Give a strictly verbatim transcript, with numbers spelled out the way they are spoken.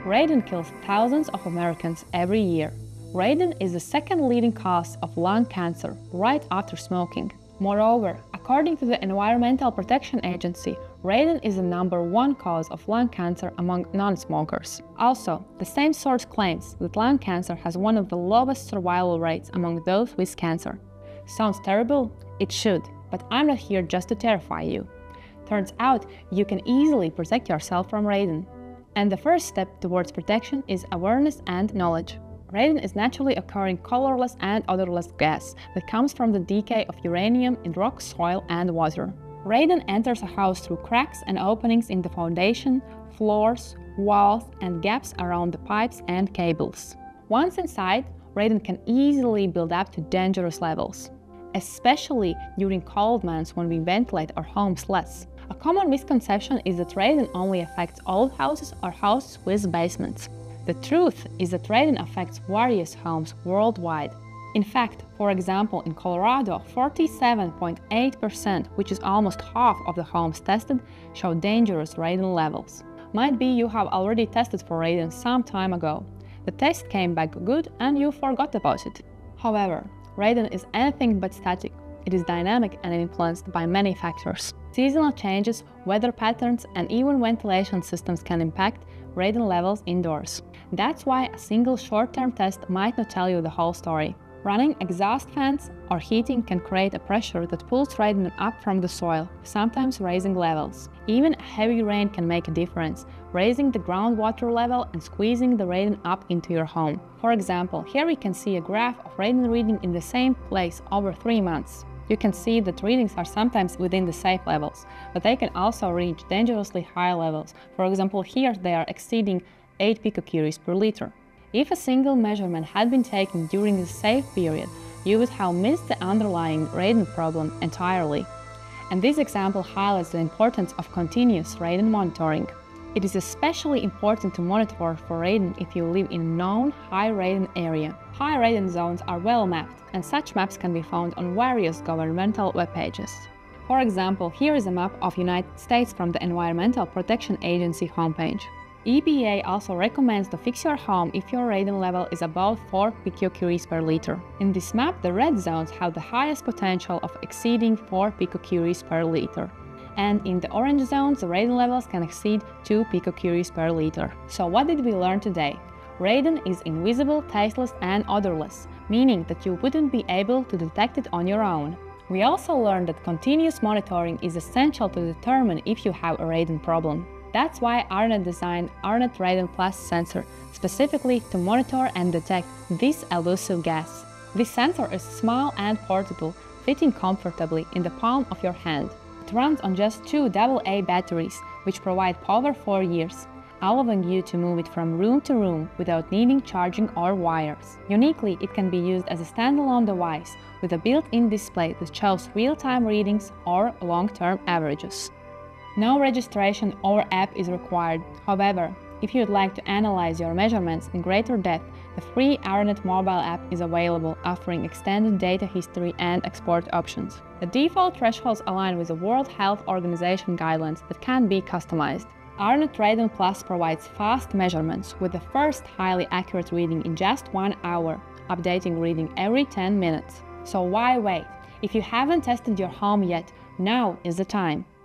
Radon kills thousands of Americans every year. Radon is the second leading cause of lung cancer, right after smoking. Moreover, according to the Environmental Protection Agency, radon is the number one cause of lung cancer among non-smokers. Also, the same source claims that lung cancer has one of the lowest survival rates among those with cancer. Sounds terrible? It should, but I'm not here just to terrify you. Turns out, you can easily protect yourself from radon. And the first step towards protection is awareness and knowledge. Radon is naturally occurring colorless and odorless gas that comes from the decay of uranium in rock, soil, and water. Radon enters a house through cracks and openings in the foundation, floors, walls, and gaps around the pipes and cables. Once inside, radon can easily build up to dangerous levels, especially during cold months when we ventilate our homes less. A common misconception is that radon only affects old houses or houses with basements. The truth is that radon affects various homes worldwide. In fact, for example, in Colorado, forty-seven point eight percent, which is almost half of the homes tested, show dangerous radon levels. Might be you have already tested for radon some time ago. The test came back good and you forgot about it. However, radon is anything but static. It is dynamic and influenced by many factors. Seasonal changes, weather patterns, and even ventilation systems can impact radon levels indoors. That's why a single short-term test might not tell you the whole story. Running exhaust fans or heating can create a pressure that pulls radon up from the soil, sometimes raising levels. Even heavy rain can make a difference, raising the groundwater level and squeezing the radon up into your home. For example, here we can see a graph of radon reading in the same place over three months. You can see that readings are sometimes within the safe levels, but they can also reach dangerously high levels. For example, here they are exceeding eight picocuries per liter. If a single measurement had been taken during the safe period, you would have missed the underlying radon problem entirely. And this example highlights the importance of continuous radon monitoring. It is especially important to monitor for radon if you live in a known high radon area. High radon zones are well mapped, and such maps can be found on various governmental web pages. For example, here is a map of United States from the Environmental Protection Agency homepage. E P A also recommends to fix your home if your radon level is above four picocuries per liter. In this map, the red zones have the highest potential of exceeding four picocuries per liter. And in the orange zones, the radon levels can exceed two picocuries per liter. So what did we learn today? Radon is invisible, tasteless, and odorless, meaning that you wouldn't be able to detect it on your own. We also learned that continuous monitoring is essential to determine if you have a radon problem. That's why Aranet designed Aranet Radon Plus sensor specifically to monitor and detect this elusive gas. This sensor is small and portable, fitting comfortably in the palm of your hand. It runs on just two double A batteries, which provide power for years, allowing you to move it from room to room without needing charging or wires. Uniquely, it can be used as a standalone device with a built-in display that shows real-time readings or long-term averages. No registration or app is required. However, if you'd like to analyze your measurements in greater depth, the free Aranet mobile app is available, offering extended data history and export options. The default thresholds align with the World Health Organization guidelines that can be customized. Aranet Radon Plus provides fast measurements with the first highly accurate reading in just one hour, updating reading every ten minutes. So why wait? If you haven't tested your home yet, now is the time.